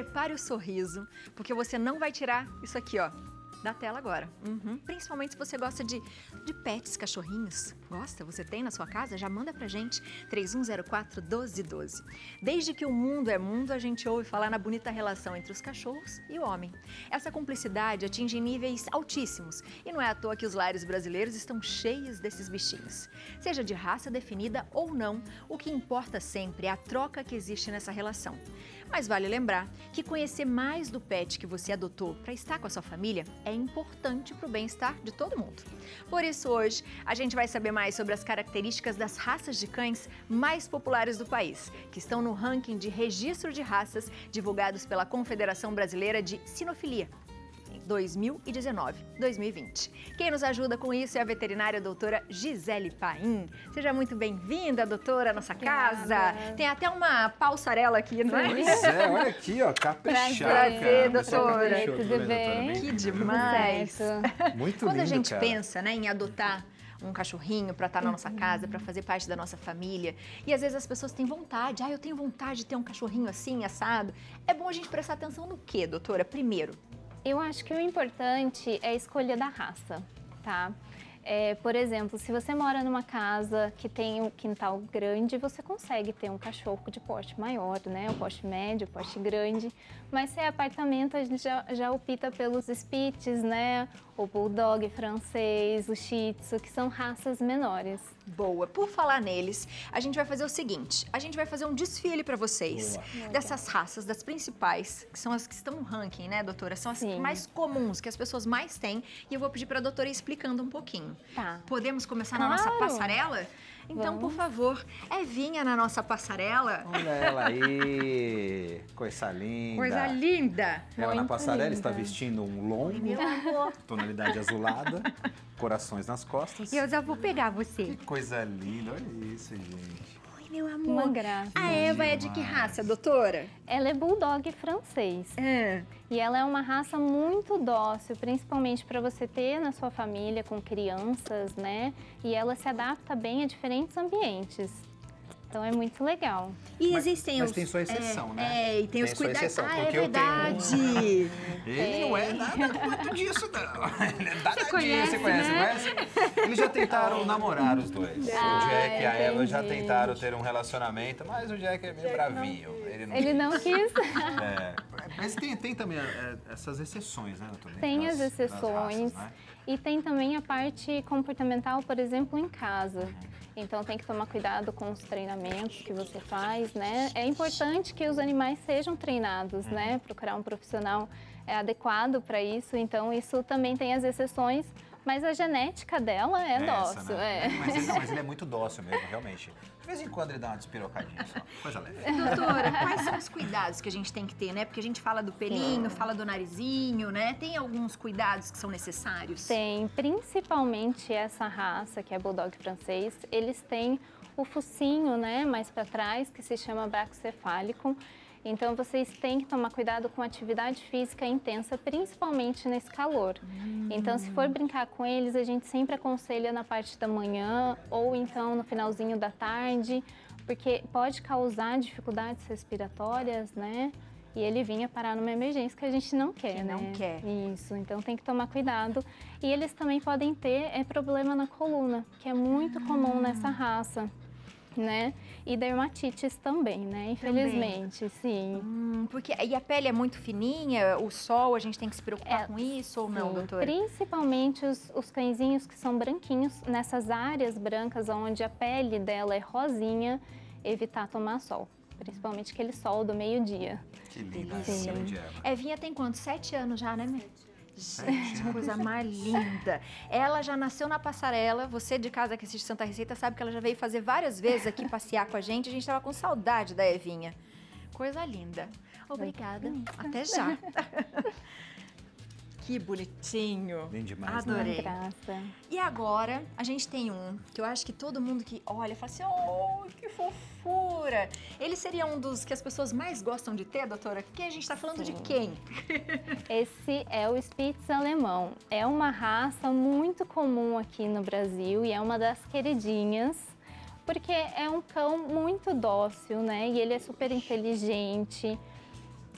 prepare o sorriso, porque você não vai tirar isso aqui, ó, da tela agora. Principalmente se você gosta de pets, cachorrinhos. Gosta? Você tem na sua casa? Já manda pra gente, 3104-1212. Desde que o mundo é mundo, a gente ouve falar na bonita relação entre os cachorros e o homem. Essa cumplicidade atinge níveis altíssimos e não é à toa que os lares brasileiros estão cheios desses bichinhos. Seja de raça definida ou não, o que importa sempre é a troca que existe nessa relação. Mas vale lembrar que conhecer mais do pet que você adotou para estar com a sua família é importante para o bem-estar de todo mundo. Por isso, hoje, a gente vai saber mais sobre as características das raças de cães mais populares do país, que estão no ranking de registro de raças divulgados pela Confederação Brasileira de Sinofilia. 2019-2020. Quem nos ajuda com isso é a veterinária doutora Gisele Paim. Seja muito bem-vinda, doutora, à nossa casa. Tem até uma passarela aqui, não é? Pois é, olha aqui, ó, caprichada. Prazer, doutora. Tudo bem? Que demais. Muito Quando lindo, a gente cara. pensa, né, em adotar um cachorrinho para estar na nossa casa, para fazer parte da nossa família. E às vezes as pessoas têm vontade, eu tenho vontade de ter um cachorrinho assim, assado. É bom a gente prestar atenção no quê, doutora? Primeiro, Eu acho que o importante é a escolha da raça, tá? Por exemplo, se você mora numa casa que tem um quintal grande, você consegue ter um cachorro de porte maior, né? O porte médio, o porte grande. Mas se é apartamento, a gente já opta pelos Spitz, né? O Bulldog francês, o Shih Tzu, que são raças menores. boa. Por falar neles, a gente vai fazer o seguinte, a gente vai fazer um desfile para vocês dessas raças, das principais, que são as que estão no ranking, né, doutora? São as Sim. mais comuns, que as pessoas mais têm, e eu vou pedir para a doutora ir explicando um pouquinho. Tá. Podemos começar na nossa Claro. passarela? Então, por favor, Evinha na nossa passarela. Olha ela aí, coisa linda. Coisa linda. Ela na Muito passarela linda. está vestindo um longo, Meu amor. tonalidade azulada, corações nas costas. E eu já vou pegar você. Que coisa linda, olha isso, gente. Oi, meu amor. Uma graça. A Eva é de que raça, doutora? Ela é Bulldog francês. E ela é uma raça muito dócil, principalmente para você ter na sua família com crianças, né? E ela se adapta bem a diferentes ambientes. Então é muito legal. E Mas- existem mas os... tem sua exceção, né? E tem os Tem sua cuidados. exceção, Ah, porque é eu tenho um. verdade. Ele não é nada muito disso, não. Ele é danadinho, conhece, você conhece, né? conhece? Eles já tentaram namorar os dois. O Jack e a Eva já entendi. tentaram ter um relacionamento, mas o Jack é meio bravinho. Ele não quis. É, mas tem também essas exceções, né, doutor? Tem as Das exceções. raças, né? E tem também a parte comportamental, por exemplo, em casa. Então tem que tomar cuidado com os treinamentos que você faz, né? É importante que os animais sejam treinados, né? Procurar um profissional adequado para isso. Então isso também tem as exceções, mas a genética dela é Essa, dócil. né? É. Mas ele é muito dócil mesmo, realmente. De vez em quando ele dá uma despirocadinha só, coisa leve. Doutora, quais são os cuidados que a gente tem que ter, né? Porque a gente fala do pelinho, fala do narizinho, né? Tem alguns cuidados que são necessários? Tem, principalmente essa raça, que é Bulldog francês, eles têm o focinho, né, mais para trás, que se chama bracocefálico. Então, vocês têm que tomar cuidado com atividade física intensa, principalmente nesse calor. Então, se for brincar com eles, a gente sempre aconselha na parte da manhã ou então no finalzinho da tarde, porque pode causar dificuldades respiratórias, né? E ele vinha parar numa emergência que a gente não quer, Que né? não quer. Isso, então tem que tomar cuidado. E eles também podem ter problema na coluna, que é muito comum nessa raça, né? E dermatites também, né? Infelizmente, sim. Porque e a pele é muito fininha, o sol, a gente tem que se preocupar com isso ou não, Sim, doutora? principalmente os cãezinhos que são branquinhos, nessas áreas brancas onde a pele dela é rosinha, evitar tomar sol. Principalmente aquele sol do meio-dia. Que linda Sim. essa de Eva. Evinha tem quanto? 7 anos já, né, Mê? Gente, anos. coisa mais linda. Ela já nasceu na passarela, você de casa que assiste Santa Receita sabe que ela já veio fazer várias vezes aqui passear com a gente tava com saudade da Evinha. Coisa linda. Obrigada. Até já. Que bonitinho. Lindo demais, né? Adorei. Graça. E agora, a gente tem um que eu acho que todo mundo que olha fala assim, oh, que fofura. Ele seria um dos que as pessoas mais gostam de ter, doutora? Porque a gente tá falando de Sim. quem? Esse é o Spitz alemão. É uma raça muito comum aqui no Brasil e é uma das queridinhas, porque é um cão muito dócil, né? E ele é super inteligente.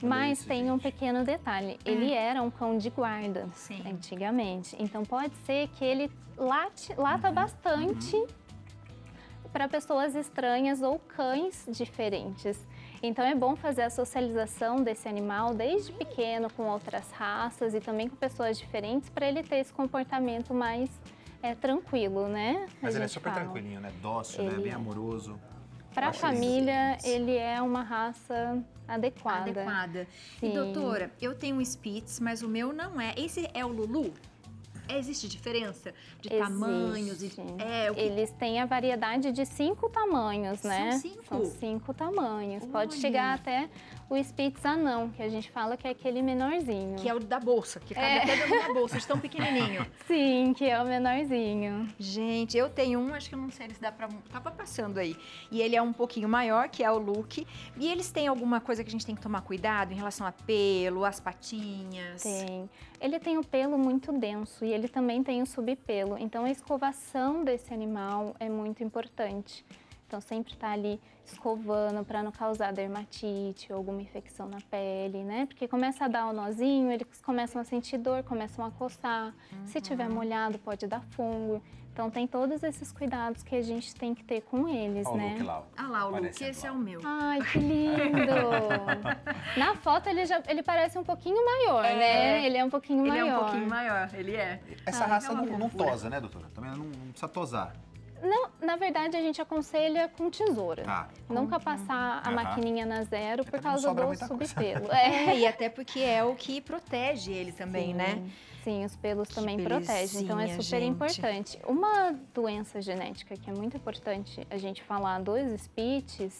Mas isso, tem um gente. pequeno detalhe, ele era um cão de guarda Sim. antigamente, então pode ser que ele lata bastante para pessoas estranhas ou cães diferentes. Então é bom fazer a socialização desse animal desde pequeno com outras raças e também com pessoas diferentes para ele ter esse comportamento mais tranquilo, né? Mas A ele é gente super fala. tranquilinho, né? Dócil, né? Ele Bem é. amoroso. Para a Acho família, isso. ele é uma raça adequada. Adequada. E Sim. doutora, eu tenho um Spitz, mas o meu não é. Esse é o Lulu? Existe diferença de tamanhos? Existe. O que... Eles têm a variedade de 5 tamanhos, né? São 5? São 5 tamanhos. Pode Olha. chegar até o Spitz anão, que a gente fala que é aquele menorzinho. Que é o da bolsa, que cabe até dentro da bolsa, de tão pequenininho. Sim, que é o menorzinho. Gente, eu tenho um, acho que eu não sei se dá pra... Tava passando aí. E ele é um pouquinho maior, que é o Luke. E eles têm alguma coisa que a gente tem que tomar cuidado em relação a pelo, as patinhas? Tem. Ele tem o pelo muito denso e ele também tem o subpelo. Então, a escovação desse animal é muito importante. Então, sempre tá ali escovando para não causar dermatite ou alguma infecção na pele, né? Porque começa a dar o nozinho, eles começam a sentir dor, começam a coçar. Se tiver molhado, pode dar fungo. Então, tem todos esses cuidados que a gente tem que ter com eles, Olha o né? Luke lá. Ah lá, o Luke, Parecendo esse é lá. o meu. Ai, que lindo! Na foto ele parece um pouquinho maior, né? Ele é um pouquinho Ele maior. é um pouquinho maior, ele é. Essa Ah, raça é uma não fofura. tosa, né, doutora? Também não precisa tosar. Não, na verdade, a gente aconselha com tesoura. Tá. Nunca passar a Aham. maquininha na zero por também não causa sobra do muita coisa. subpelo. E até porque é o que protege ele também, Sim, né? Sim, os pelos Que também protegem, então é belezinha, super gente. importante. Uma doença genética que é muito importante a gente falar dos Spitz,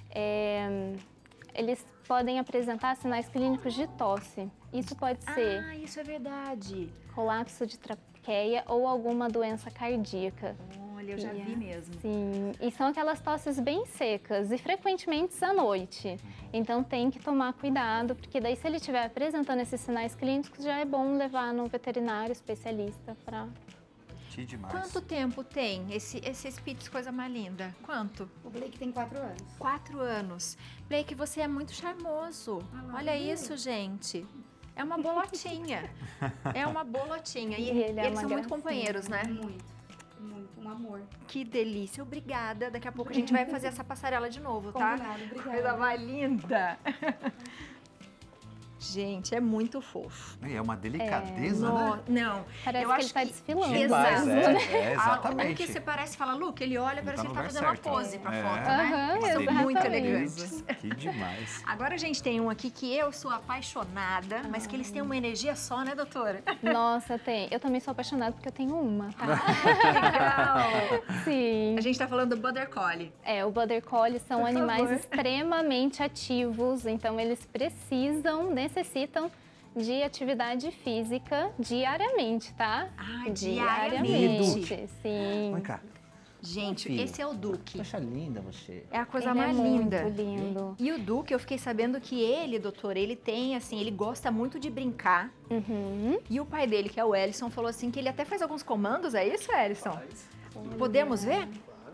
eles podem apresentar sinais clínicos de tosse. Isso pode ser Ah, isso é verdade. colapso de traqueia ou alguma doença cardíaca. Olha, eu já vi mesmo. Sim, e são aquelas tosses bem secas e frequentemente à noite. Então tem que tomar cuidado, porque daí se ele estiver apresentando esses sinais clínicos, já é bom levar no veterinário especialista para... Que demais. Quanto tempo tem esse Spitz, coisa mais linda? Quanto? O Blake tem 4 anos. 4 anos. Blake, você é muito charmoso. Olha isso, gente. É uma bolotinha. É uma bolotinha. E E ele é eles uma são muito gracinha. companheiros, né? Muito, um amor. Que delícia. Obrigada. Daqui a pouco a gente vai fazer essa passarela de novo, tá? Combinado, obrigada. Coisa mais linda. Gente, é muito fofo. É uma delicadeza, né? Não, Parece eu que acho ele tá que... desfilando. Demais, Exato. é, O exatamente. que você parece, fala, Luke, ele olha, parece tá que no ele tá lugar fazendo uma certo. pose pra É. foto, né? Aham, Eles são exatamente. muito elegantes. Que demais. Agora a gente tem um aqui que eu sou apaixonada, mas que eles têm uma energia só, né, doutora? Nossa, tem. Eu também sou apaixonada porque eu tenho uma, tá? Legal! Sim. A gente tá falando do Border Collie. O Border Collie são Por animais favor. extremamente ativos, então eles necessitam de atividade física diariamente, tá? Ah, diariamente. Sim. Vem cá. Gente, Filho. esse é o Duque. Poxa, linda você. É a coisa Ele mais é linda. muito lindo. E o Duque, eu fiquei sabendo que ele, doutor, ele tem, assim, ele gosta muito de brincar. Uhum. E o pai dele, que é o Ellison, falou assim que ele até faz alguns comandos, é isso, Ellison? Podemos ver?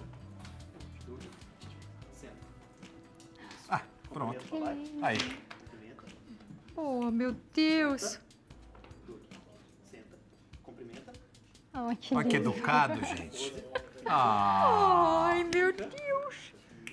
Ah, pronto. Aí. Oh, meu Deus! Oh, que Olha que lindo. educado, gente. Ah, Ai, meu Deus!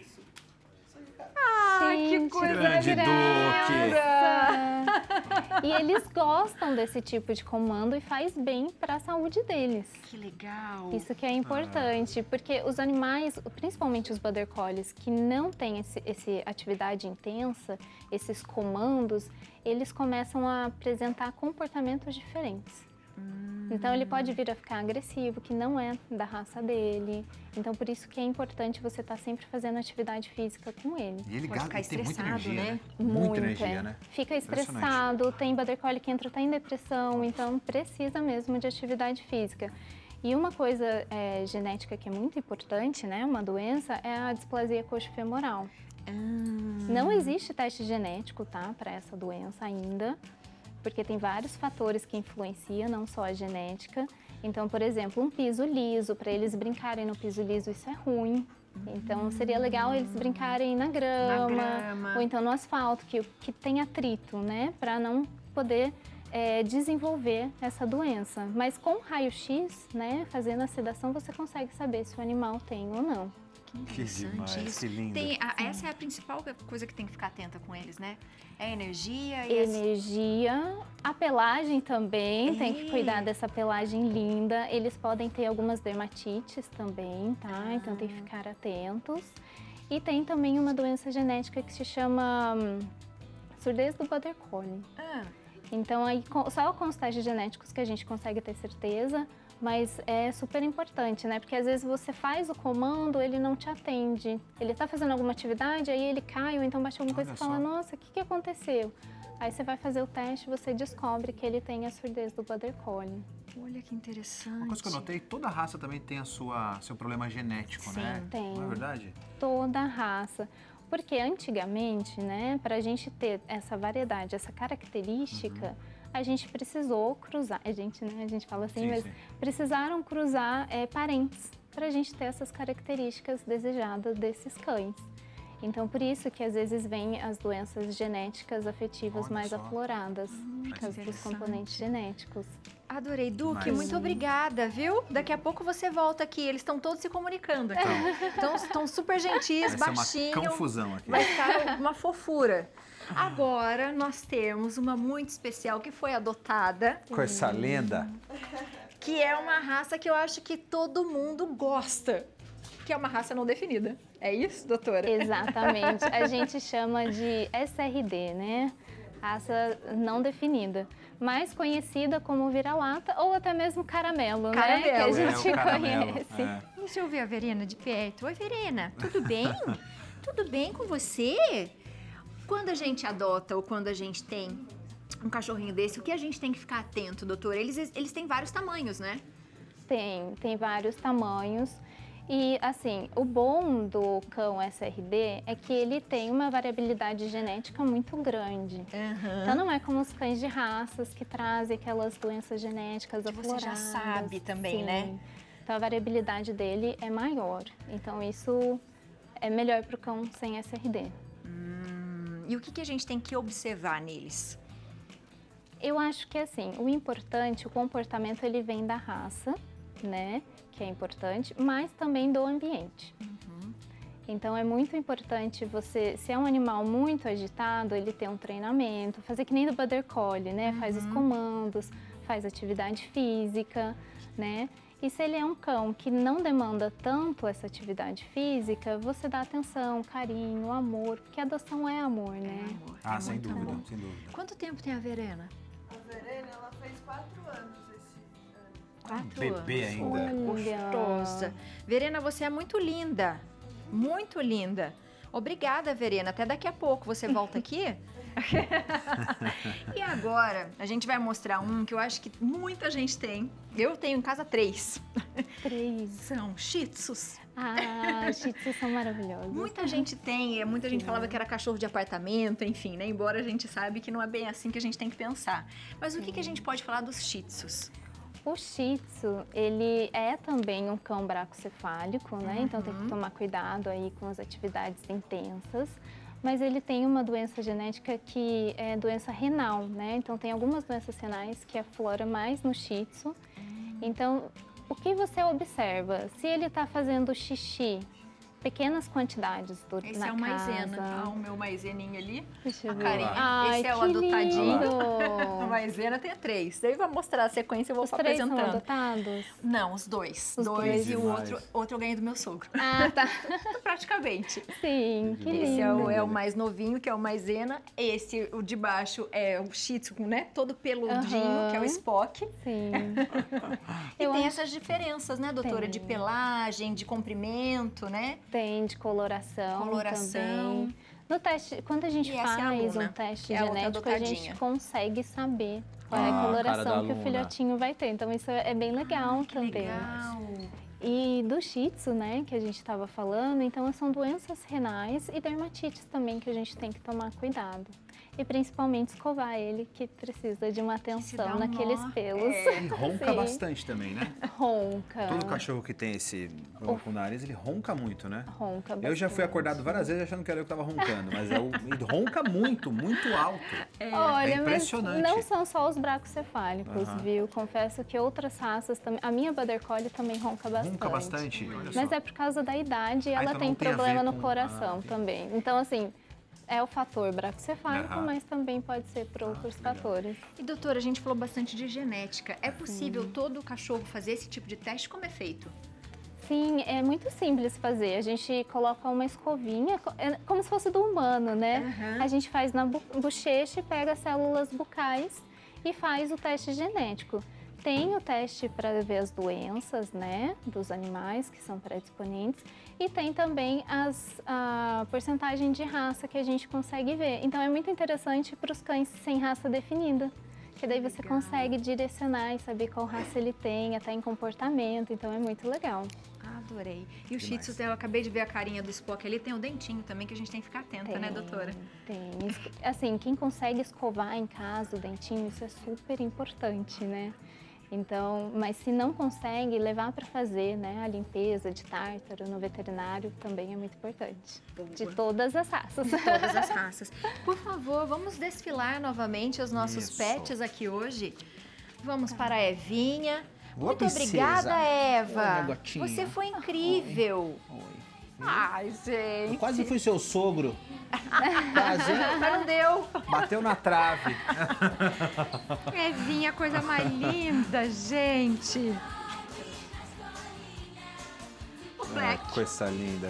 Ai, que Gente, coisa grande linda! E eles gostam desse tipo de comando e faz bem para a saúde deles. Que legal! Isso que é importante, porque os animais, principalmente os Border Collies, que não têm esse atividade intensa, esses comandos, eles começam a apresentar comportamentos diferentes. Então ele pode vir a ficar agressivo, que não é da raça dele. Então por isso que é importante você estar sempre fazendo atividade física com ele. e ele Pode ficar tem muita estressado, energia, né? né? Muita energia, né? Fica Impressionante. estressado, tem Border Collie que entra até em depressão, então precisa mesmo de atividade física. E uma coisa genética que é muito importante, né, uma doença, é a displasia coxofemoral. Não existe teste genético, tá, para essa doença ainda, porque tem vários fatores que influenciam, não só a genética. Então, por exemplo, um piso liso, para eles brincarem no piso liso, isso é ruim, Então, seria legal eles brincarem na grama, ou então no asfalto, que tem atrito, né? Para não poder desenvolver essa doença. Mas com raio-x, né, fazendo a sedação, você consegue saber se o animal tem ou não. Que demais, isso. que lindo. Essa é a principal coisa que tem que ficar atenta com eles, né? É a energia e energia, a pelagem também, tem que cuidar dessa pelagem linda. Eles podem ter algumas dermatites também, tá? Então tem que ficar atentos. E tem também uma doença genética que se chama surdez do border collie. Então aí só com os testes genéticos que a gente consegue ter certeza. Mas é super importante, né? Porque às vezes você faz o comando, ele não te atende. Ele tá fazendo alguma atividade, aí ele cai, ou então bate alguma coisa e fala, nossa, o que aconteceu? Aí você vai fazer o teste e você descobre que ele tem a surdez do border collie. Olha que interessante. Uma coisa que eu notei, toda raça também tem seu problema genético, né? Sim, tem. Não é verdade? Toda raça. Porque antigamente, né, para a gente ter essa variedade, essa característica, a gente precisou cruzar, a gente fala assim, mas precisaram cruzar parentes para a gente ter essas características desejadas desses cães. Então, por isso que às vezes vêm as doenças genéticas afetivas mais afloradas, por causa dos componentes genéticos. Adorei, Duque, muito obrigada, viu? Daqui a pouco você volta aqui, eles estão todos se comunicando aqui. Então, estão super gentis, baixinho. É uma confusão aqui. Vai ficar uma fofura. Agora, nós temos uma muito especial que foi adotada. Com essa lenda. Que é uma raça que eu acho que todo mundo gosta. Que é uma raça não definida. É isso, doutora? Exatamente. A gente chama de SRD, né? Raça não definida. Mais conhecida como vira-lata ou até mesmo caramelo, né? Que a gente conhece. Deixa eu ver a Verena de perto. Oi, Verena, tudo bem? Tudo bem com você? Quando a gente adota ou quando a gente tem um cachorrinho desse, o que a gente tem que ficar atento, doutora? Eles têm vários tamanhos, né? Tem vários tamanhos. E, assim, o bom do cão SRD é que ele tem uma variabilidade genética muito grande. Então, não é como os cães de raças que trazem aquelas doenças genéticas afloradas. Você já sabe também, né? Então, a variabilidade dele é maior. Então, isso é melhor para o cão sem SRD. E o que a gente tem que observar neles? Eu acho que, assim, o importante, o comportamento, ele vem da raça, né? Que é importante, mas também do ambiente. Então, é muito importante você, se é um animal muito agitado, ele ter um treinamento, fazer que nem do border collie, né? Faz os comandos, faz atividade física, né? E se ele é um cão que não demanda tanto essa atividade física, você dá atenção, carinho, amor, porque adoção é amor, né? Ah, sem dúvida, sem dúvida. Quanto tempo tem a Verena? A Verena, ela fez 4 anos esse ano. 4 bebê anos. ainda. Gostosa. Verena, você é muito linda. Muito linda. Obrigada, Verena. Até daqui a pouco. Você volta aqui? E agora, a gente vai mostrar um que eu acho que muita gente tem. Eu tenho em casa 3. 3. São Shih Tzus. Ah, Shih Tzus são maravilhosos. Muita gente tem, muita gente falava que era cachorro de apartamento, enfim, né? Embora a gente sabe que não é bem assim que a gente tem que pensar. Mas o que a gente pode falar dos Shih Tzus? O Shih Tzu, ele é também um cão bracocefálico, né? Então tem que tomar cuidado aí com as atividades intensas. Mas ele tem uma doença genética que é doença renal, né? Então tem algumas doenças renais que afloram mais no Shih Tzu. Então, o que você observa? Se ele está fazendo xixi, pequenas quantidades na casa. Esse é o maisena, o meu maiseninho ali. Deixa eu a ver. carinha. Ai, esse é o que adotadinho. lindo. A maisena tem 3. Daí vai mostrar a sequência, eu vou Os 3 são apresentando. adotados? Não, os 2. Os 2 e o demais. outro eu ganhei do meu sogro. Ah, tá. Praticamente. Sim, que lindo. Esse é o mais novinho, que é o maisena. Esse, o de baixo, é o Shih Tzu, né? Todo peludinho, que é o Spock. Sim. E tem essas diferenças, né, doutora? Tem. De pelagem, de comprimento, né? Tem de coloração também. No teste, quando a gente E essa é a faz Luna, um teste que é a outra genético, a gente adotadinha. consegue saber qual é a Ah, cara da coloração que o Luna. filhotinho vai ter. Então isso é bem legal Que também. legal. E do Shih Tzu, né, que a gente estava falando, então são doenças renais e dermatites também que a gente tem que tomar cuidado. e principalmente escovar ele, que precisa de uma dá atenção um naqueles nó. pelos. E ronca Sim. bastante também, né? Ronca. Todo cachorro que tem esse problema com o nariz, ele ronca muito, né? Ronca Eu já fui bastante. acordado várias vezes achando que era eu que tava roncando, mas ele ronca muito, muito alto. Olha, É impressionante. mas não são só os bracocefálicos, Aham. viu? Confesso que outras raças também. A minha Border Collie também ronca bastante. Ronca bastante? Olha Mas só. é por causa da idade e ela então tem não tem a ver problema no com- coração entendi. também. Então, assim, é o fator bracocefálico, Aham. mas também pode ser por outros legal. fatores. E doutora, a gente falou bastante de genética. É possível todo cachorro fazer esse tipo de teste? Como é feito? Sim, é muito simples fazer. A gente coloca uma escovinha, é como se fosse do humano, né? Aham. A gente faz na bochecha, pega células bucais e faz o teste genético. Tem o teste para ver as doenças, né, dos animais que são predisponentes e tem também a porcentagem de raça que a gente consegue ver. Então é muito interessante para os cães sem raça definida, que daí você Legal. consegue direcionar e saber qual raça ele tem, até em comportamento. Então é muito legal. Adorei. E o Shih Demais. Tzu, eu acabei de ver a carinha do Spock ali, tem o dentinho também que a gente tem que ficar atenta, né, doutora? Tem. Assim, quem consegue escovar em casa o dentinho, isso é super importante, né? Então, mas se não consegue, levar para fazer, né, a limpeza de tártaro no veterinário também é muito importante. Boa. De todas as raças. Todas as raças. Por favor, vamos desfilar novamente os nossos Isso. pets aqui hoje. Vamos para a Evinha. Boa, Muito princesa. obrigada, Eva. Oi, minha gatinha. Você foi incrível. Oi. Ai, gente. Eu quase fui seu sogro. Quase. Mas não deu. Bateu na trave. Evinha, coisa mais linda, gente. O Black. Coisa linda.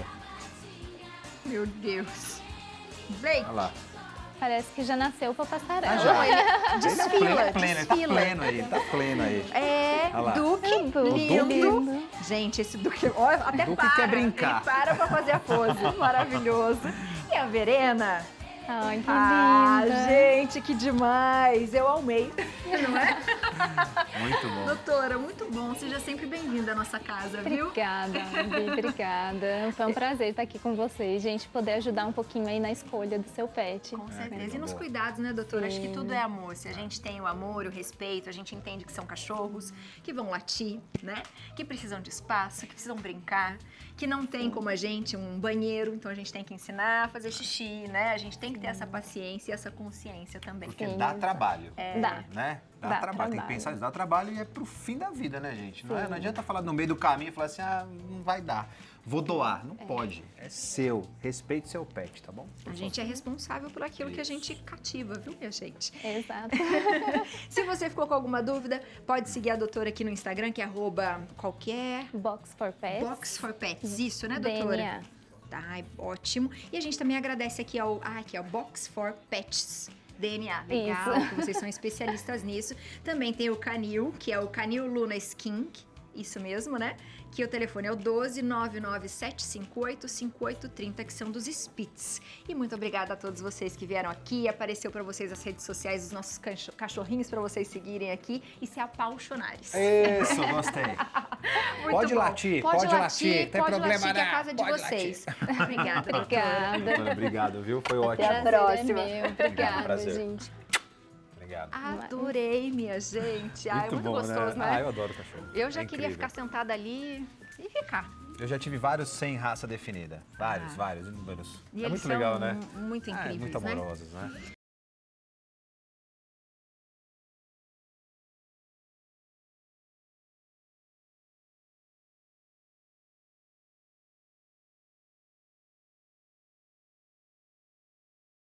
Meu Deus. Blake. Olha lá. Parece que já nasceu para passarela. já. Não, ele desfila, Pleno, ele tá desfila. pleno aí, tá pleno aí. É, Olha lá. Duque, Duque, lindo. Gente, esse Duque, olha, até Duque para. quer brincar. Ele para pra fazer a pose. Maravilhoso. E a Verena? Ai, que Ah, linda. gente, que demais. Eu amei. Não é? Muito bom. Doutora, muito bom. Seja sempre bem-vinda à nossa casa, viu? Obrigada, Bi, obrigada. Foi um prazer estar aqui com vocês, gente, poder ajudar um pouquinho aí na escolha do seu pet. Com certeza. muito E nos boa. cuidados, né, doutora? Acho que Sim. tudo é amor. Se a gente tem o amor, o respeito, a gente entende que são cachorros, que vão latir, né? Que precisam de espaço, que precisam brincar, que não tem como a gente um banheiro, então a gente tem que ensinar a fazer xixi, né? A gente tem que ter essa paciência e essa consciência também. Porque Sim, dá exato. trabalho. Dá. Né? Dá Dá trabalho. Tem que trabalho. pensar nisso. Dá trabalho e é pro fim da vida, né, gente? Não, Sim. não adianta falar no meio do caminho e falar assim, ah, não vai dar. Vou doar. Não pode. É seu. Respeite seu pet, tá bom? A gente é responsável por aquilo que a gente cativa, viu, minha gente? Exato. Se você ficou com alguma dúvida, pode seguir a doutora aqui no Instagram, que é @qualquer Box for Pets. Box for Pets. Isso, né, doutora? DNA. Tá, ótimo. E a gente também agradece aqui ao Box for Pets. DNA, legal, Isso. que vocês são especialistas nisso. Também tem o Canil, que é o Canil Luna Skin, isso mesmo, né? Que o telefone é o 12997585830, que são dos Spitz. E muito obrigada a todos vocês que vieram aqui. Apareceu para vocês as redes sociais dos nossos cachorrinhos para vocês seguirem aqui e se apaixonarem. Isso, gostei. Muito Pode bom. latir, pode latir, tem pode problema latir, que é a não, casa de pode vocês. Obrigada, doutora. Obrigada. Doutora, obrigado, viu? Foi Até ótimo. a próxima. É meu. Obrigada, prazer. gente. Obrigado. Adorei, minha gente. Ai, muito bom, gostoso, né? Ah, eu adoro cachorro. Eu já É queria incrível. ficar sentada ali e ficar. Eu já tive vários sem raça definida. Vários, Ah. vários, inúmeros. E É eles muito legal, são né? muito incríveis, Muito né? amorosos, né?